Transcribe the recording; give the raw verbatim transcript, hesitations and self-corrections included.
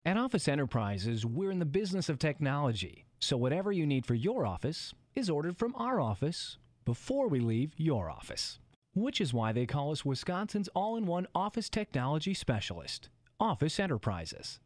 At Office Enterprises, we're in the business of technology, so whatever you need for your office is ordered from our office before we leave your office. Which is why they call us Wisconsin's all-in-one office technology specialist, Office Enterprises.